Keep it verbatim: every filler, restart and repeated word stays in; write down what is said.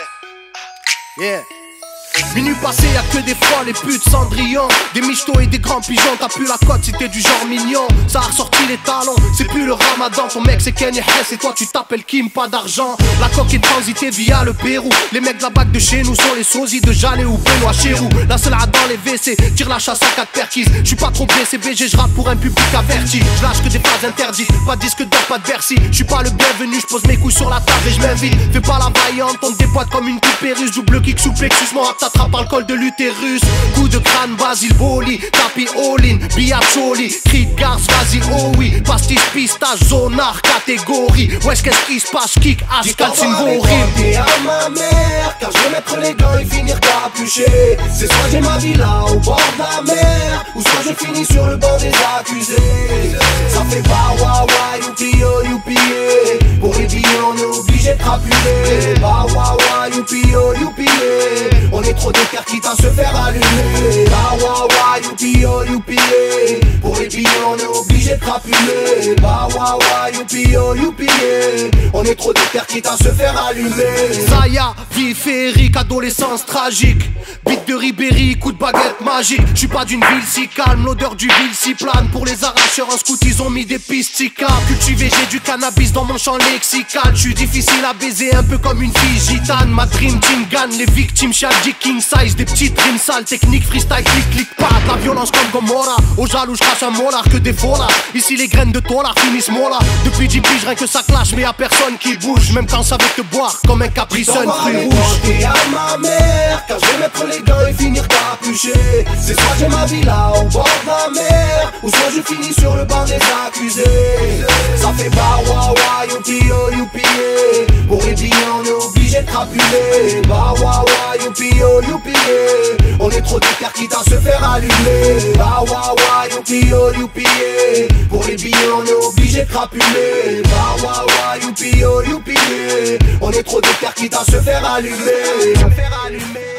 Yeah. Minuit passé, y'a que des folles et putes Cendrillon, des michtos et des grands pigeons. T'as plus la cote si t'es du genre mignon. Ça a ressorti les talons, c'est plus le ramadan. Ton mec c'est Kenny Hess et toi tu t'appelles Kim, pas d'argent. La coque est transitée via le Pérou. Les mecs de la bague de chez nous sont les sosies de Jalé ou Benoît Chérou. La seule à dans les W C, tire la chasse à quatre perquises. J'suis pas trop blessé, B G, j'rappe pour un public averti. J'lâche que des phrases interdites, pas de disque d'or, pas de Bercy. J'suis pas le bienvenu, j'pose mes couilles sur la table et j'm'invite. Fais pas la vaillante, on te déboîte comme une poupée russe. Double kick sous plexus, mon rap t'attrape par le col de l'utérus. Coup de crâne, Basile Boli, tapis all-in, Biacholi, cri de garce, vas-y, oh oui. Pastis, pistache, zonard, catégorie. Wesh, qu'est-ce qui se passe, kick, H, calcine vos rimes. À ma mère, car je vais mettre les gants et finir capuché. C'est soit j'ai ma villa au bord de la mer, ou soit je finis sur le banc des accusés. Ça fait pas wa wa, youpi yo, youpi yeah. Pour les billets on est obligé de crapuler. Bah wa wa, youpi yo, youpi yeah. On est trop déter quitte à se faire allumer. Bah wa wa, youpi yo, youpi yeah. Pour les billets on est obligé de crapuler. Bah wa wa, youpi yo, youpi yeah. On est trop déter quitte à se faire allumer. Zaya, vie féerique, adolescence tragique. Beat de Ribéry, coup de baguette magique. J'suis pas d'une ville si calme, l'odeur du ville si plane. Pour les arracheurs en scout ils ont mis des pistes si calmes. Cultivé, j'ai du cannabis dans mon champ lexical. J'suis difficile à baiser, un peu comme une fille gitane. Ma dream team gagne, les victimes Shadi King size. Des petites rimes sales, technique, freestyle, clic, clic, pas. La violence comme Gomorra, au jaloux j'crache un molar. Que des folas, ici les graines de tolar finissent mola. Depuis dix piges, rien que ça clash, mais y'a personne qui bouge. Même quand ça veut te boire, comme un Capri Sun fruit rouge. Et à ma mère, car je vais mettre les gants et finir capuché. C'est soit j'ai ma villa au bord de la mer, ou soit je finis sur le banc des accusés. Ça fait pas wa wa, youpi yo, youpi yeah. Pour les billets on est obligé de crapuler. Bah wa wa, youpi yo, youpi yeah. On est trop déter quitte à se faire allumer. Bah wa wa, youpi yo, youpi yeah. Pour les billets on est obligé de crapuler. Bah wa wa, youpi yo, youpi yeah. On est trop déter quitte à se faire allumer. Se faire allumer.